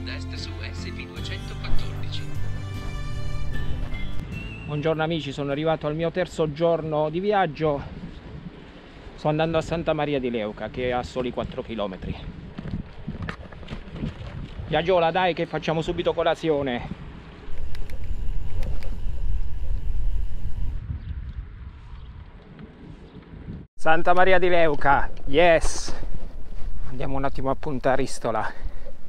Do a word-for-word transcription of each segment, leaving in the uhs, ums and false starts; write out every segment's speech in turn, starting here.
sud-est su S P duecentoquattordici. Buongiorno amici, sono arrivato al mio terzo giorno di viaggio. Sto andando a Santa Maria di Leuca, che è a soli quattro chilometri. Biagiola, dai che facciamo subito colazione. Santa Maria di Leuca, yes! Andiamo un attimo a Punta Ristola.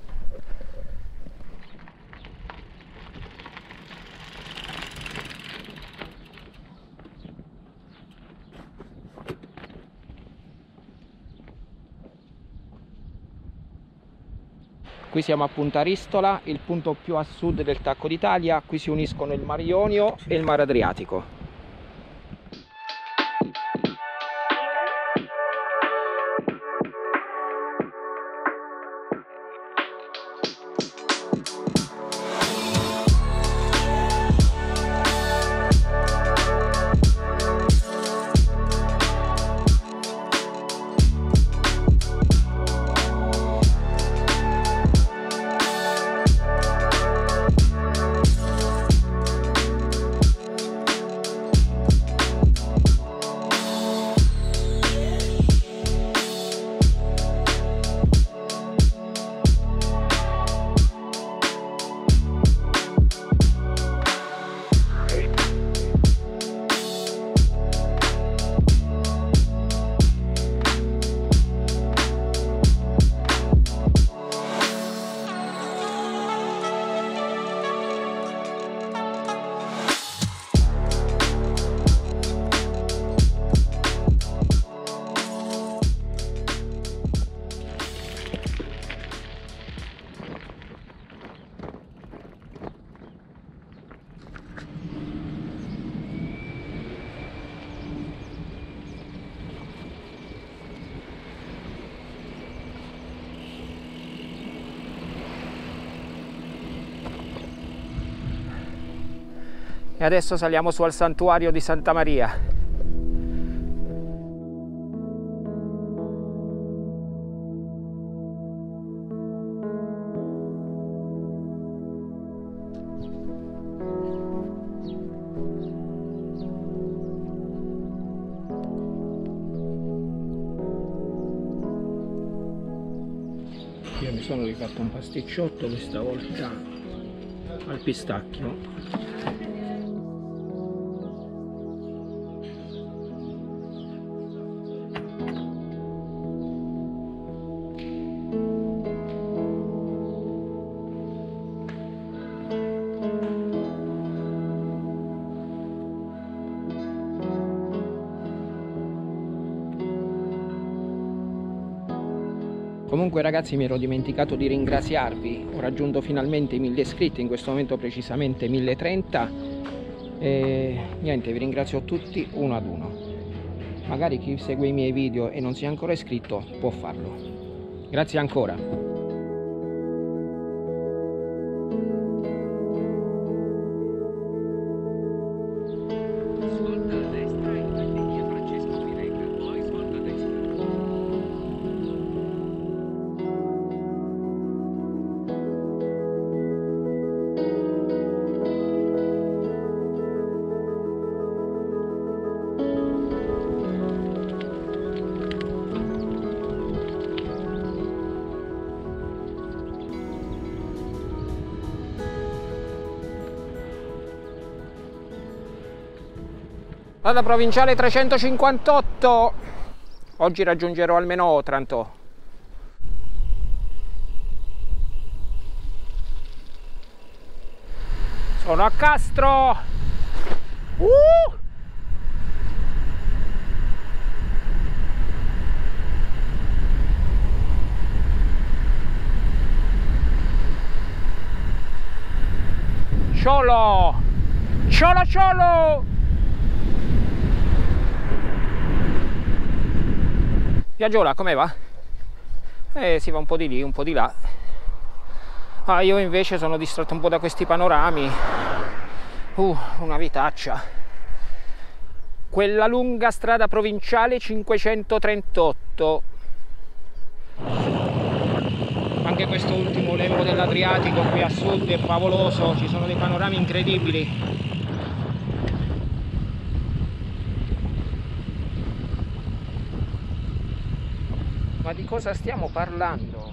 Qui siamo a Punta Ristola, il punto più a sud del Tacco d'Italia. Qui si uniscono il Mar Ionio e il Mar Adriatico. E adesso saliamo su al santuario di Santa Maria. Io mi sono rifatto un pasticciotto questa volta al pistacchio. Comunque ragazzi, mi ero dimenticato di ringraziarvi. Ho raggiunto finalmente i mille iscritti, in questo momento precisamente mille trenta, e niente, vi ringrazio tutti uno ad uno. Magari chi segue i miei video e non si è ancora iscritto può farlo. Grazie ancora. Strada provinciale trecentocinquantotto. Oggi raggiungerò almeno Otranto. Sono a Castro. Uh! Ciolo! Ciolo ciolo! Biagiola, come va? Eh, si va un po' di lì, un po' di là. Ah, io invece sono distratto un po' da questi panorami. Uh, una vitaccia. Quella lunga strada provinciale cinquecentotrentotto. anche questo ultimo lembo dell'Adriatico qui a sud è favoloso, ci sono dei panorami incredibili. Ma di cosa stiamo parlando?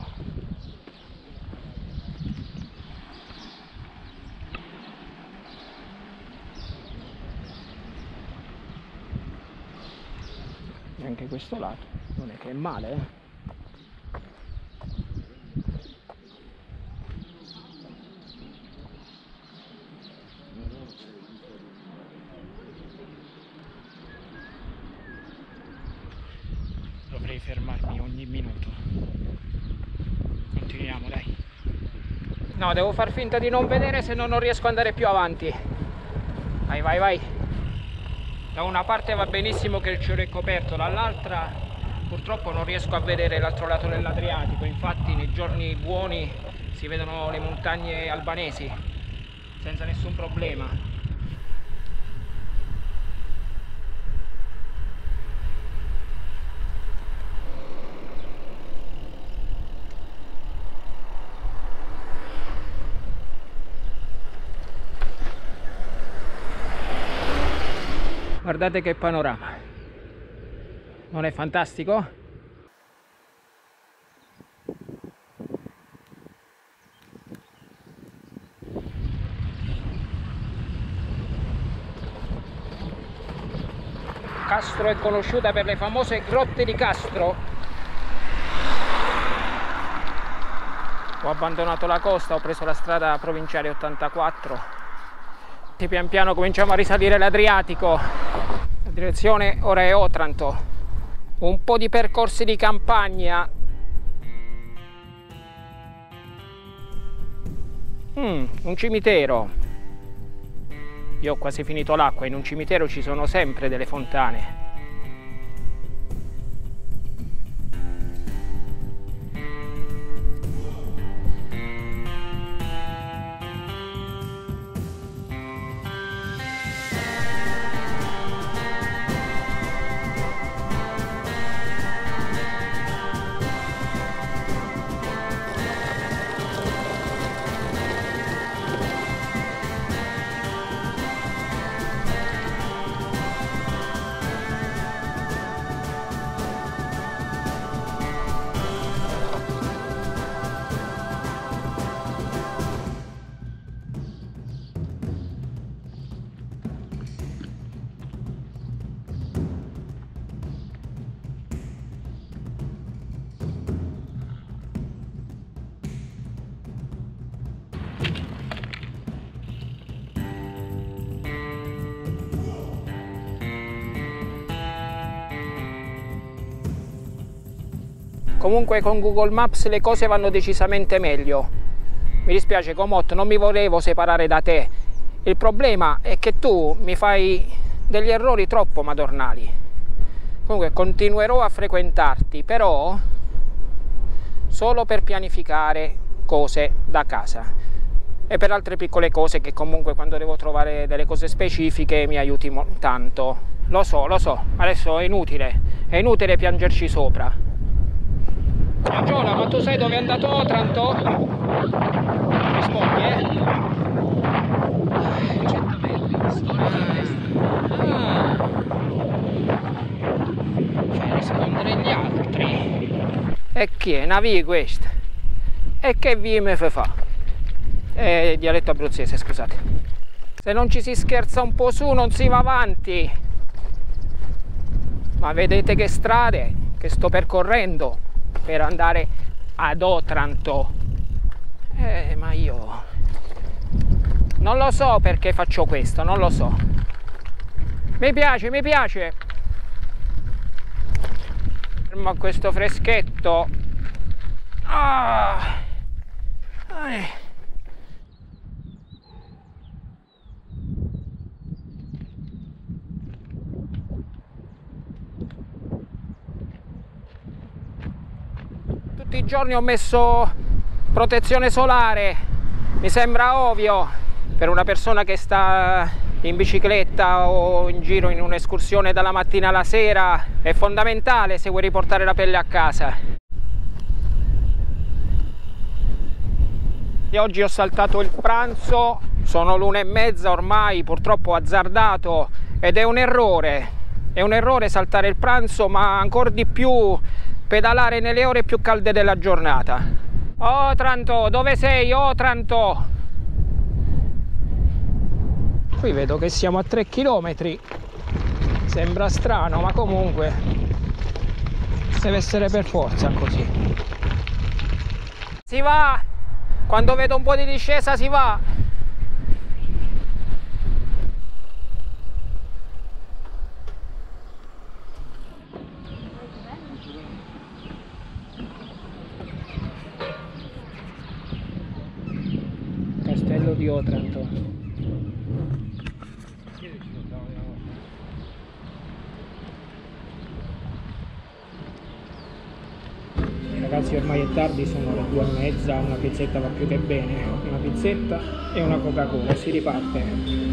E anche questo lato non è che è male, eh? Dovrei fermarmi ogni minuto. Continuiamo, dai. No, devo far finta di non vedere, se no non riesco ad andare più avanti. Vai, vai, vai. Da una parte va benissimo che il cielo è coperto, dall'altra purtroppo non riesco a vedere l'altro lato dell'Adriatico. Infatti nei giorni buoni si vedono le montagne albanesi senza nessun problema. Guardate che panorama, non è fantastico? Castro è conosciuta per le famose grotte di Castro. Ho abbandonato la costa, ho preso la strada provinciale ottantaquattro. E pian piano cominciamo a risalire l'Adriatico. La direzione ora è Otranto. Un po' di percorsi di campagna. Mm, un cimitero. Io ho quasi finito l'acqua, in un cimitero ci sono sempre delle fontane. Comunque con Google Maps le cose vanno decisamente meglio. Mi dispiace Comot, non mi volevo separare da te. Il problema è che tu mi fai degli errori troppo madornali. Comunque continuerò a frequentarti, però solo per pianificare cose da casa e per altre piccole cose che comunque quando devo trovare delle cose specifiche mi aiuti tanto. Lo so, lo so, adesso è inutile, è inutile piangerci sopra. Giola, ma tu sai dove è andato Otranto? Rispondi, eh? Centoverri, storia della destra. Ah. Fai rispondere gli altri. E chi è? Una via questa? E che via mi fa fa? È dialetto abruzzese, scusate. Se non ci si scherza un po' su non si va avanti. Ma vedete che strade che sto percorrendo per andare ad Otranto. Eh, ma io non lo so perché faccio questo, non lo so. Mi piace, mi piace. Ma questo freschetto. Ah. Eh. Tutti i giorni ho messo protezione solare, mi sembra ovvio per una persona che sta in bicicletta o in giro in un'escursione dalla mattina alla sera, è fondamentale se vuoi riportare la pelle a casa. oggi ho saltato il pranzo, sono l'una e mezza ormai, purtroppo azzardato, ed è un errore, è un errore saltare il pranzo, ma ancora di più pedalare nelle ore più calde della giornata. Otranto, dove sei, Otranto? Qui vedo che siamo a tre chilometri, sembra strano, ma comunque deve essere per forza così. Si va, quando vedo un po' di discesa si va. Castello di Otranto. Ragazzi, ormai è tardi, sono le due e mezza, una pizzetta va più che bene, una pizzetta e una Coca-Cola, si riparte.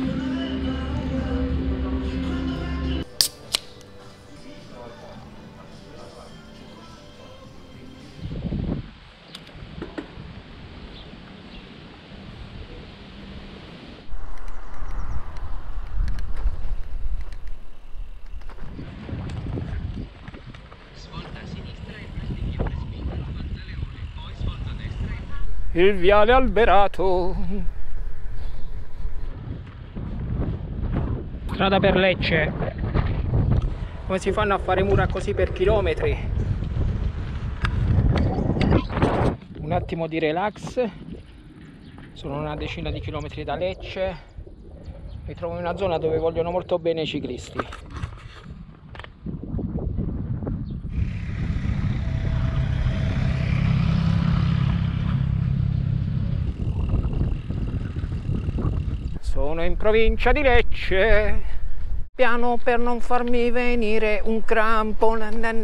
Il viale alberato. Strada per Lecce. Come si fanno a fare mura così per chilometri? Un attimo di relax. Sono una decina di chilometri da Lecce. Mi trovo in una zona dove vogliono molto bene i ciclisti. Sono in provincia di Lecce, piano per non farmi venire un crampo.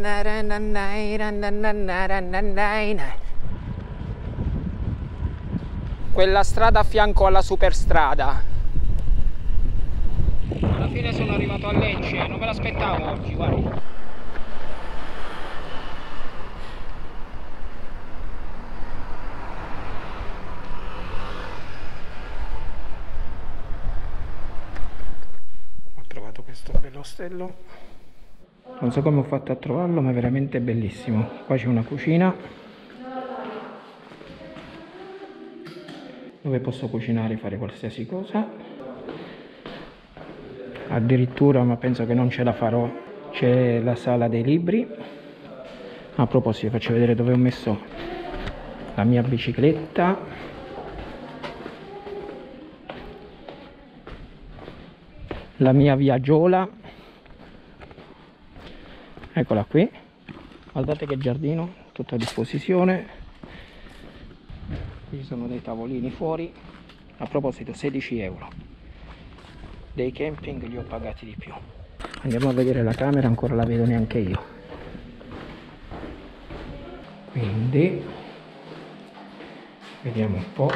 Quella strada a fianco alla superstrada. Alla fine sono arrivato a Lecce, non me l'aspettavo oggi, guarda. Questo bello ostello, non so come ho fatto a trovarlo, ma è veramente bellissimo. Qua c'è una cucina dove posso cucinare e fare qualsiasi cosa, addirittura, ma penso che non ce la farò, c'è la sala dei libri. A proposito, vi faccio vedere dove ho messo la mia bicicletta. La mia viaggiola, eccola qui, guardate che giardino, tutto a disposizione. Qui ci sono dei tavolini fuori. A proposito, sedici euro, dei camping li ho pagati di più. Andiamo a vedere la camera, ancora la vedo neanche io. Quindi vediamo un po'.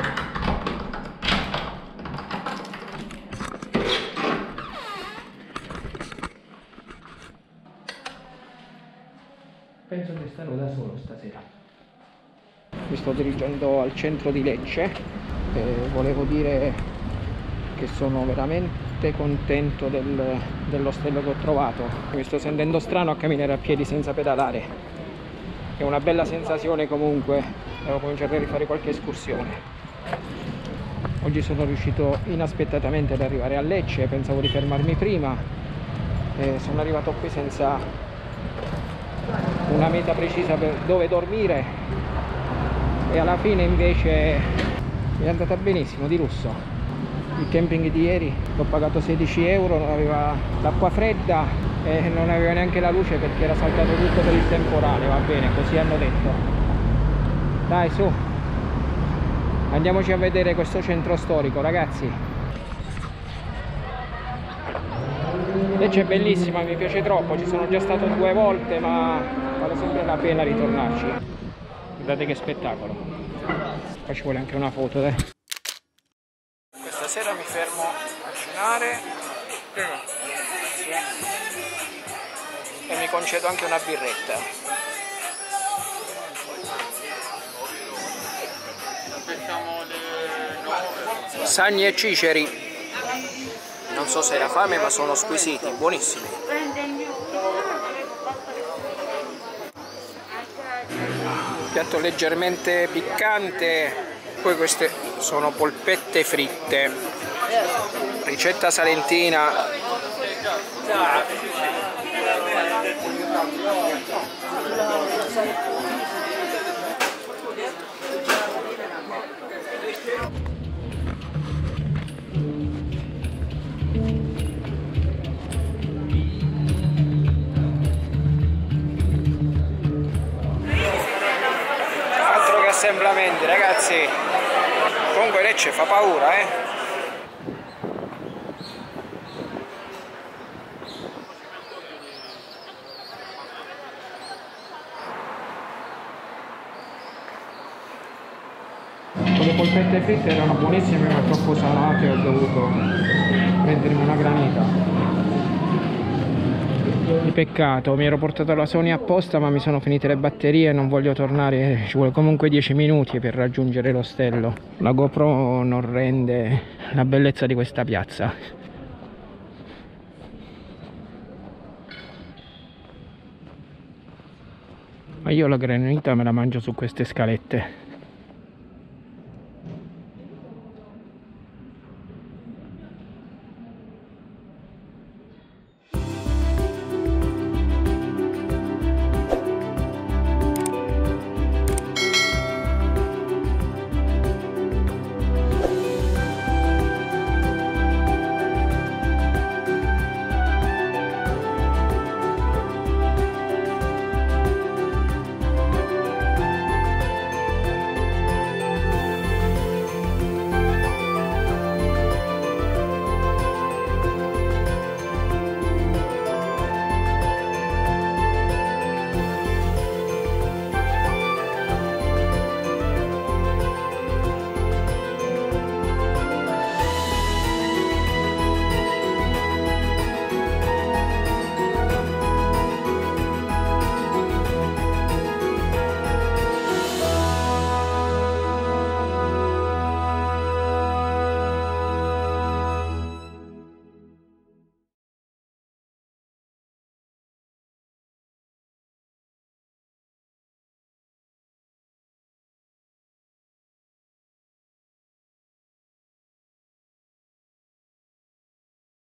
Penso che starò da solo stasera. Mi sto dirigendo al centro di Lecce e volevo dire che sono veramente contento del, dell'ostello che ho trovato. Mi sto sentendo strano a camminare a piedi senza pedalare. È una bella sensazione comunque. Devo cominciare a rifare qualche escursione. Oggi sono riuscito inaspettatamente ad arrivare a Lecce, pensavo di fermarmi prima e sono arrivato qui senza una meta precisa per dove dormire e alla fine invece mi è andata benissimo, di lusso. Il camping di ieri l'ho pagato sedici euro, non aveva l'acqua fredda e non aveva neanche la luce perché era saltato tutto per il temporale. Va bene, così hanno detto. Dai, su, andiamoci a vedere questo centro storico, ragazzi. Lecce è bellissima, mi piace troppo, ci sono già stato due volte, ma vale sempre la pena ritornarci. Guardate che spettacolo. Qua ci vuole anche una foto, dai. Questa sera mi fermo a cenare e mi concedo anche una birretta. Facciamo le Sagni e ciceri. Non so se era fame, ma sono squisiti, buonissimi. Piatto leggermente piccante. Poi queste sono polpette fritte. Ricetta salentina. Altro che assemblamenti, ragazzi. Comunque Lecce fa paura, eh. Le polpette fritte erano buonissime ma troppo salate, ho dovuto prendermi una granita. Di peccato, mi ero portato la Sony apposta ma mi sono finite le batterie e non voglio tornare, ci vuole comunque dieci minuti per raggiungere l'ostello. La GoPro non rende la bellezza di questa piazza. Ma io la granita me la mangio su queste scalette.